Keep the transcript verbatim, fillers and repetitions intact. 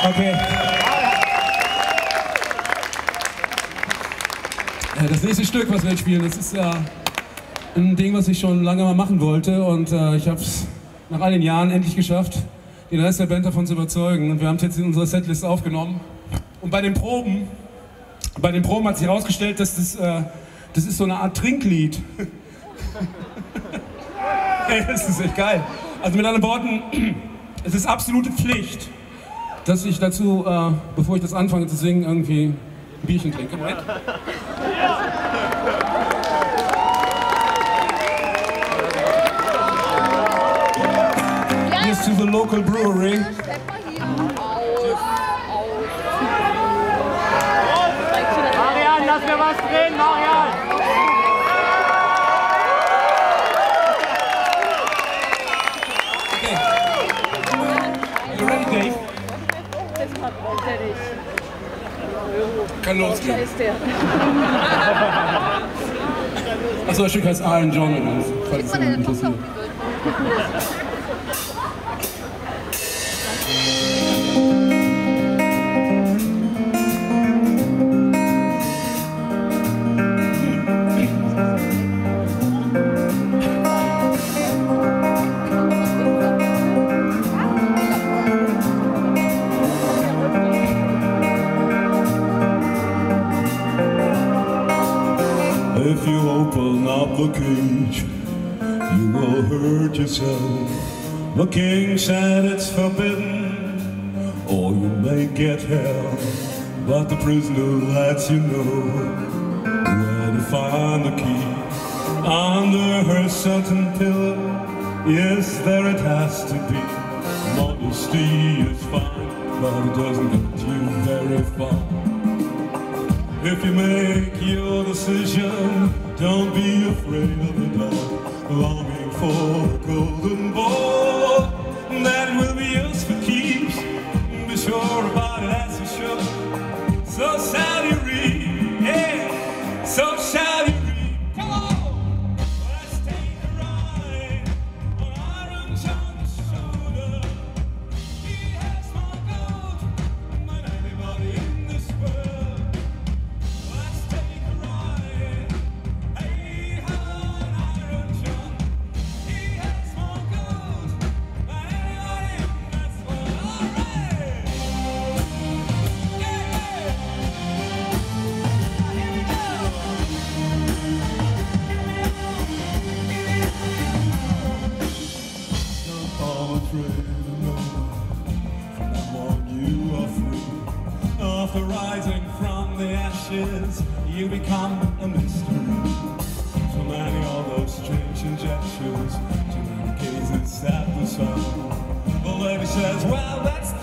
Okay. Ja, das nächste Stück, was wir jetzt spielen, das ist ja ein Ding, was ich schon lange mal machen wollte, und äh, ich habe es nach all den Jahren endlich geschafft, den Rest der Band davon zu überzeugen, und wir haben es jetzt in unserer Setlist aufgenommen. Und bei den Proben, bei den Proben hat sich herausgestellt, dass das, äh, das ist so eine Art Trinklied. Hey, das ist echt geil. Also mit anderen Worten, es ist absolute Pflicht, dass ich dazu, äh, bevor ich das anfange zu singen, irgendwie ein Bierchen trinke. Moment. Here's to the local brewery. Marian, lass mir was drehen, Marian! Okay. Are you ready, Dave? Kann losgehen. Achso, das Stück heißt Iron John, falls es jemand interessiert. If you open up the cage, you will hurt yourself. The king said it's forbidden, or you may get hell. But the prisoner lets you know where to find the key. Under her certain pillar, yes, there it has to be. Modesty is fine, but it doesn't get you very far. If you make your decision, don't be afraid of the dark. Longing for a golden ball that will be yours for keeps. Be sure about it as you should. So shall you reap, yeah, so shall you reap. Come on, let's take a ride on Iron John's shoulder. He has more gold than anybody in this world. After rising from the ashes, you become a mystery. So many of those strange injections, too many cases at the sun. The lady says, well, that's